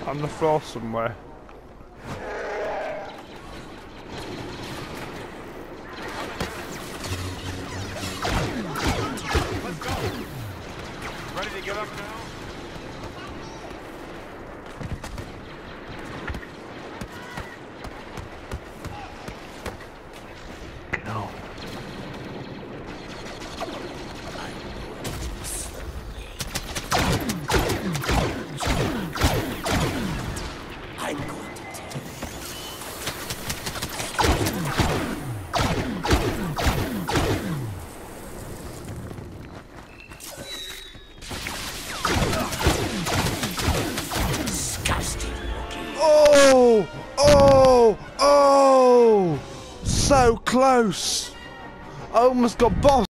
On the floor somewhere. Let's go. Ready to get up now? No. I'm going to tell you. Disgusting looking. Oh! Oh! Oh! So close! I almost got boss.